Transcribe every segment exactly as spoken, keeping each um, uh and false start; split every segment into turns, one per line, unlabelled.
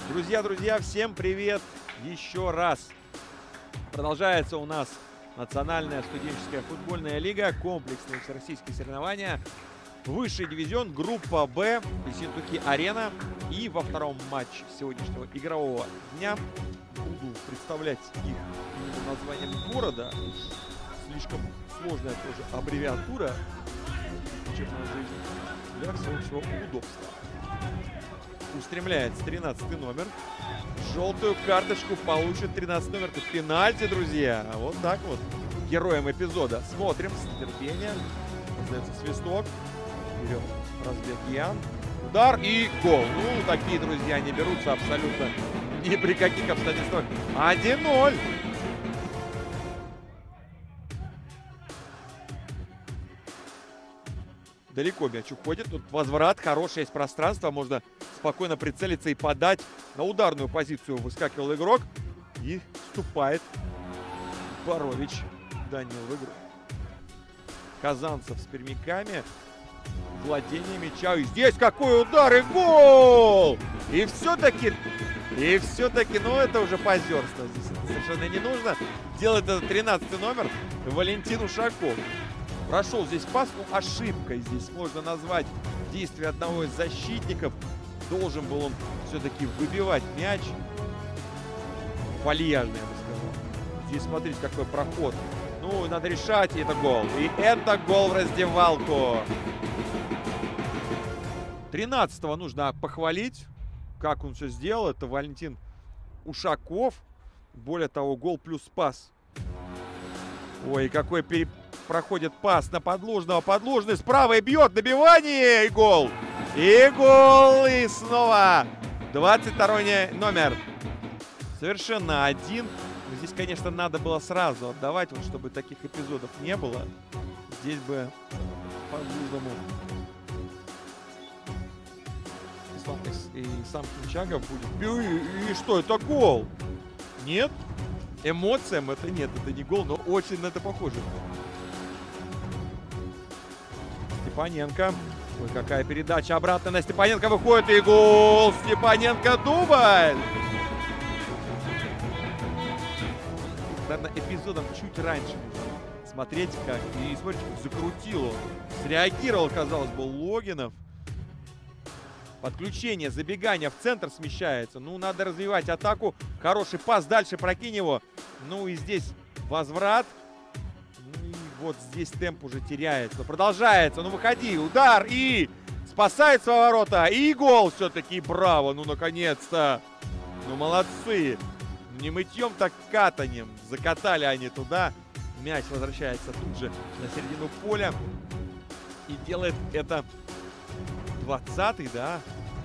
Друзья, друзья, всем привет еще раз. Продолжается у нас национальная студенческая футбольная лига, комплексные всероссийские соревнования. Высший дивизион, группа Б, Ессентуки Арена. И во втором матче сегодняшнего игрового дня буду представлять их названием города. Слишком сложная тоже аббревиатура учебной жизни для всеобщего удобства. Устремляется тринадцатый номер. Желтую карточку получит тринадцатый номер. Это пенальти, друзья. Вот так вот. Героем эпизода. Смотрим с нетерпением. Раздается свисток. Берет разбег Ян. Удар и гол. Ну, такие, друзья, не берутся абсолютно ни при каких обстоятельствах. один ноль. Далеко мяч уходит. Тут возврат. Хорошее есть пространство. Можно спокойно прицелиться и подать. На ударную позицию выскакивал игрок. И вступает Борович Данил в игру. Казанцев с пермяками. Владение мяча. И здесь какой удар и гол! И все-таки, и все-таки, ну это уже позерство. Здесь это совершенно не нужно. Делает этот тринадцатый номер Валентин Ушаков. Прошел здесь пас, ну ошибкой здесь можно назвать действие одного из защитников. Должен был он все-таки выбивать мяч. Вальяжно, я бы сказал. Здесь смотрите, какой проход. Ну, надо решать, и это гол. И это гол в раздевалку. тринадцатого нужно похвалить, как он все сделал. Это Валентин Ушаков. Более того, гол плюс пас. Ой, какой пере... проходит пас на Подлужного. Подлужный справа и бьет. Добивание и гол. И гол. И снова двадцать второй номер. Совершенно один. Здесь, конечно, надо было сразу отдавать, вот, чтобы таких эпизодов не было. Здесь бы Подлужному и сам Кинчагов будет. И, и что, это гол? Нет? Эмоциям это нет, это не гол, но очень на это похоже. Степаненко. Ой, какая передача. Обратно на Степаненко выходит и гол. Степаненко дубль. Наверное, эпизодом чуть раньше. Смотреть как. И смотрите, как закрутил он. Среагировал, казалось бы, Логинов. Подключение, забегание в центр смещается. Ну, надо развивать атаку. Хороший пас, дальше прокинь его. Ну и здесь возврат. Ну и вот здесь темп уже теряется. Продолжается. Ну, выходи. Удар и спасает свои ворота. И гол все-таки. Браво. Ну, наконец-то. Ну, молодцы. Не мытьем, так катанием. Закатали они туда. Мяч возвращается тут же на середину поля. И делает это двадцатый, да?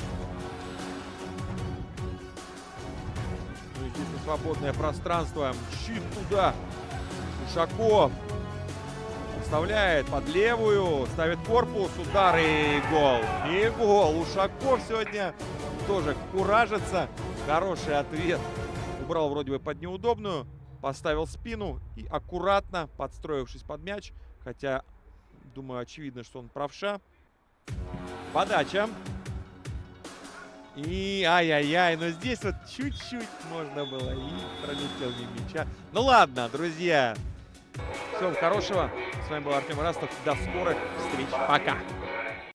Ну, здесь свободное пространство. Мчит туда. Ушаков. Вставляет под левую. Ставит корпус. Удар и гол. И гол. Ушаков сегодня тоже куражится. Хороший ответ. Убрал вроде бы под неудобную. Поставил спину. И аккуратно, подстроившись под мяч. Хотя, думаю, очевидно, что он правша. Подача. И ай-яй-яй, но здесь вот чуть-чуть можно было. И пролетел мимо мяча. Ну ладно, друзья. Всего хорошего. С вами был Артем Растов. До скорых встреч. Пока.